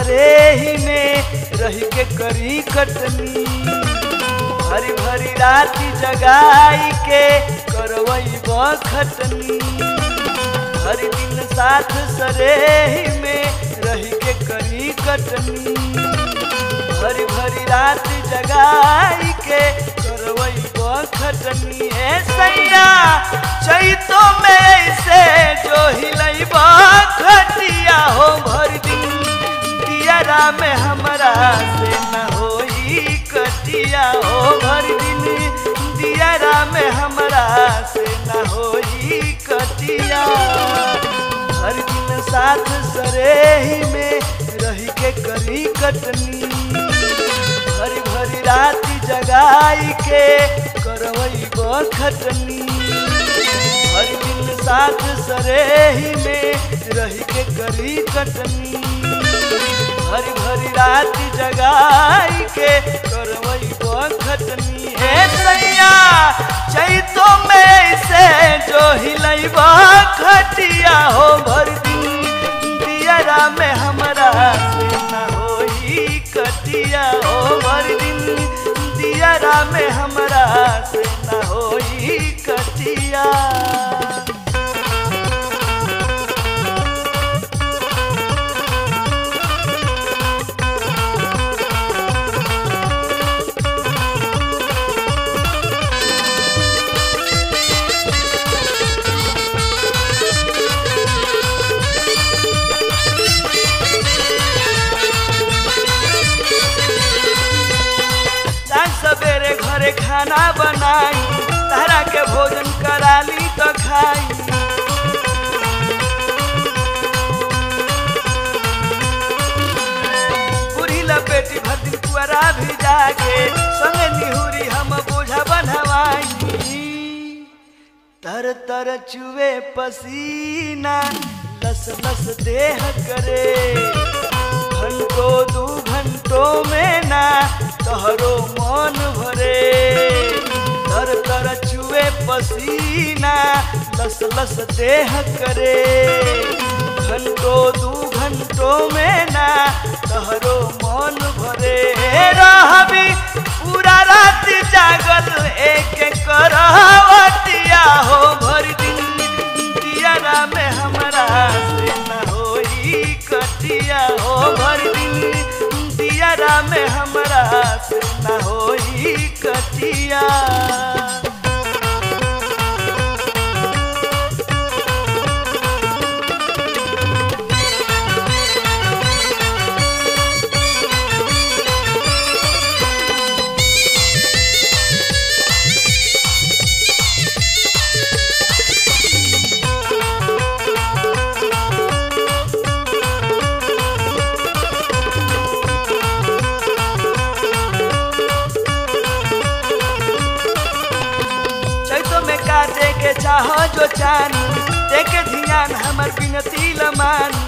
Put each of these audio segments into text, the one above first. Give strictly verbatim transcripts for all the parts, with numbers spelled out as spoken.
सरेही में रही के करी कटनी भरी भरी राती जगाई के करवई बखटनी हर दिन साथ सरेही में रही के करी कटनी भरी भरी रात जगाई के करवई बखटनी है सैया चैतो में ऐसे जो हिलई बखटिया हो भर दिन दियारा में हमरा से न होई कटिया हो भर दिन दियारा में हमरा से न होई कटिया हर दिन साथ सरेही में रही के करी कटनी भरी भरी राती जगाई के करवई बखटनी हर दिन साथ सरेही में रही के करी कटनी भरी भरी राती जगाई के करवई बखटनी है सैया चैतो में से जो हिलई बखटिया हो भर दिन दियारा में हमरा से न होई कटिया हो भर दिन दियारा में हमरा से न होई कटिया सवेरे घरे खाना बनाई तारा के भोजन कराली तो खाई पूरी लपेटी भर दिन कुआरा भी जाके संगे निहुरी हम बोझा बनवाई तर तर चुए पसीना लस लस देह करे घंटों दू घंटों में ना तहरो मन भरे तर तर चुए पसीना लस लस देह करे घंटों दू घंटों में ना तहरो मन भरे रहबी पूरा रात जागल एक करवटिया हो भर दिन दियारा में हमरा से न होई कटिया हो भर दिन दियारा में हमरा से न होई कटिया के चाहो जो चानी देखे ध्यान हमर बिनती लमानी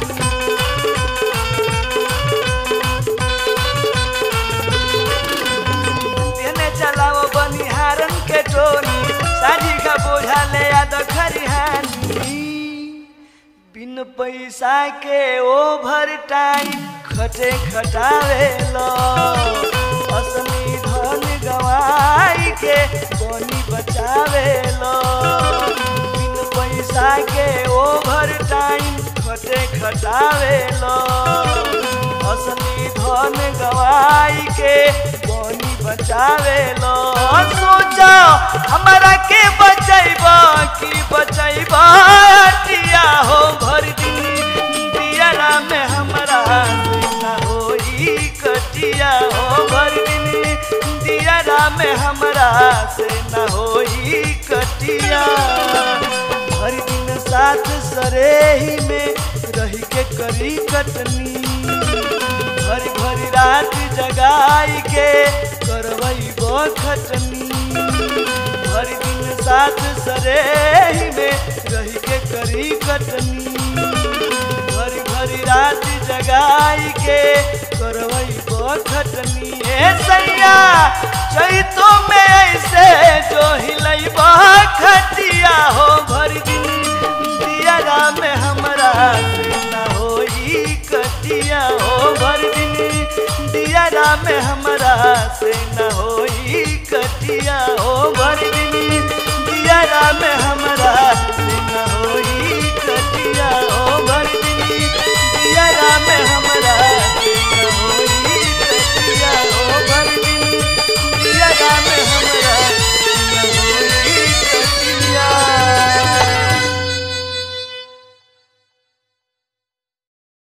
देने चलाओ बनिहारन के टोनी साझी का बोझा ले याद खरिहानी बिन पैसा के ओभर टाइम खटे खटावे लो असली धन गवाई के बनी बचावे लो बिन पैसा के ओभर टाइम खटे खटावे लो असली धन गवाई के बनी बचावे लो सोचो हमरा के बचैबा कि बचैबा अटिया हो भर दिन दियारा में हमरा न होई कटिया हो भर दिन दियारा में हमरा से न होई कटिया हर दिन साथ सरेही में रही के करी कटनी भरी भरी रात जगाई के करवई बखटनी भरी दिन साथ सरेही में रही के करी कटनी भरी भरी रात जगाई के करवई बखटनी है सैया चैतो में ऐसे जो हिलई बखटिया हो भर दिन दियारा में हमरा से न होई कटिया हो भर हो भर दिन दियारा में हमरा से न होई कटिया हो